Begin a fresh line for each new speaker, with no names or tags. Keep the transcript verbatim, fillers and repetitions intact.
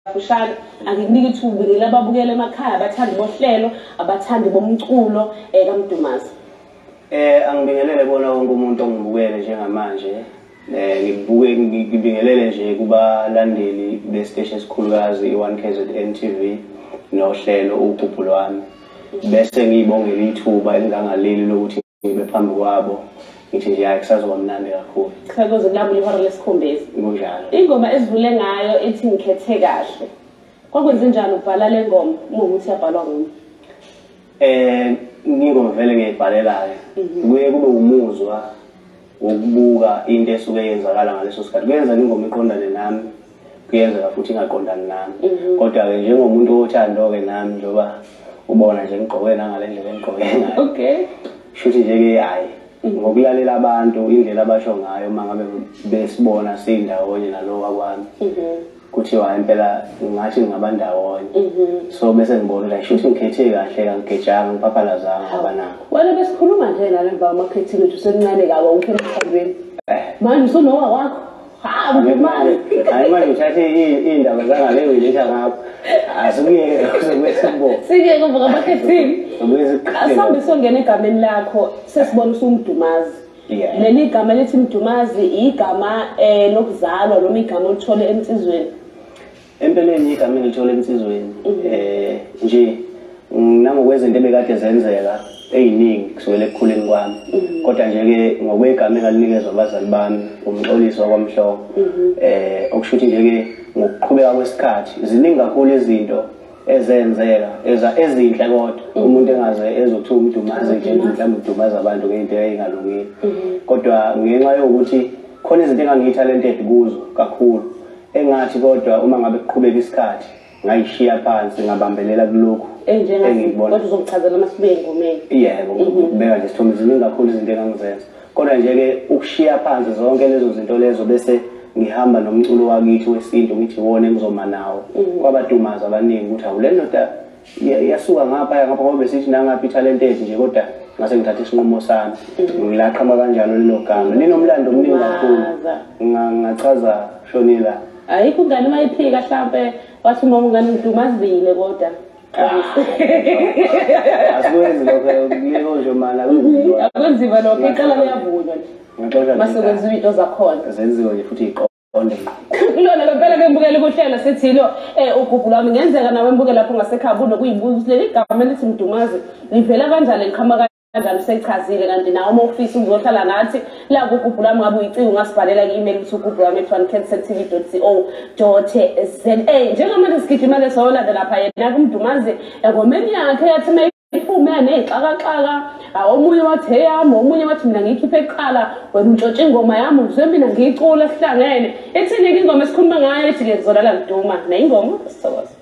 fushane angikunika ithuba ngile ababukela emakhaya abathandi bohlelo abathandi bomculo eh kaMdumazi.
Eh angibingelele bona wonke umuntu ongibukele njengamanje. Eh ngibuke ngibingelele nje kubalandeli bestation esikhulukazi i one K Z N T V nohlelo uGubhu lwami. Bese ngiyibongela ithuba elingangaleli lokuthi ngibe phambi kwabo. Ngithi nje akusazoba mnandi kakhulu.
Kusazoze kulabo ihora lesikhombisa.
Kunjalo.
Ingoma ezivule ngayo ethi ngikhethe kahle. Kwakwenze njani ubhala le ngoma uma ukuthi yabhalwa ngumi?
Eh ngingoma vele ngiyibhalela ke. Kuye kube umuzwa wokubuka into esuke yenzakala ngaleso sikhathi. Kuyenza ingoma iqondane nami. Kuyenza futhi ingaqondani nami. Kodwa ke njengomuntu othando ke nami njoba ubona nje ngigqoke nangale ndlela engigqoke ngayo.
Okay.
Shuthi nje ke hayi ngokulalela abantu indlela abasho ngayo mangabe besibona sindawonye nalowa kwami. Kuthiwa impela ngathi ngabandawonye. So bese ngibona la shuthi ngikhethe kahle kangigejanga ngipaphalazanga abanako.
Wena besikhuluma nje nale mba marketing ethu sencane kawo wonke emhlabeni. Manje usonowa wakho. Ha ngimali.
Hayi manje uthathe indaba zangale uyiletha ngapha. Asikuye uzokwesimbo.
Sike kuvuka marketing. Asambe songena egameni lakho sesibona usumdumazi. Leli igama lethi Mdumazi igama eh lokuzalwa noma igama olithole emsizweni.
Empeleni igama engilithole emsizweni eh nje nangokwezinto ebekade zenzeka eziningi kusukela ekukhuleni kwami. Kodwa nje ke ngokwegama engalinikezwa abazali bami umxoliso kwamhloko eh okushuthi nje ke ngokuqhubeka kwesikhathi ziningi kakhulu izinto ezenzeka eza ezinhle kodwa umuntu engaze ezothuka uMdumazi nje mhlawumbe uDumaza abantu ngento eyingalungile. Kodwa ngenxa yokuthi khona izinto engangiyitalented kuzo kakhulu engathi kodwa uma ngabe kuqhubeka isikhathi ngayishiya phansi ngabambelela kulokho
engibona kodwa uzokuchazela masibe engomeni.
Yebo ngibeka nje sithombe ziningi kakhulu izinto engangizenza. Kodwa nje ke ukushiya phansi zonke lezo zinto lezo bese ngihamba nomculo wakithi wesintu ngithi wona engizoma nawo kwabadumaza abaningi ukuthi awule ndoda yasuka ngapha ngapha ngoba besithi nangapi talented nje kodwa ngase ngithatha isinqumo sami ngilaqhama kanjalo lelo gama linomlando omningi kakhulu ngachaza shonila
ayikho ngane mayiphika mhlambe wathi uma ungane Mdumazile kodwa
asikwenzi lokho ngiyeko nje mana
akunzima lokho iqala liyavunywa nje masokwenza into zakhona
zenziwe nje futhi iqonde
kulona ngempela ngembukela ukuhlela sethilo eh uGubhu lwami ngenzeka nawe embuke lapho ngasekhaya unokuyibuza ukuthi leli gama elithi Mdumazi livela kanjani liqhama kanjani seyichazile kanti nawe uma ufisa uzohlala nathi la kuGubhu lwami ngabe uyicika ungasibhalela i-email ukuthi uGubhu lwami at one K Z T V dot co dot za njengamanje sigijima lesolanda lapha yena kuMdumazi engomeni yakhe yathi ifume nexakaxaka omunye wathi eyami omunye wathi mina ngikhiphe eqala wena untshontshe ingoma yami uzwe mina ngiyicula sihlangene ethini ingoma esikhuluma ngayo ethi ke ngizolala ngiduma nayingoma sithokoza.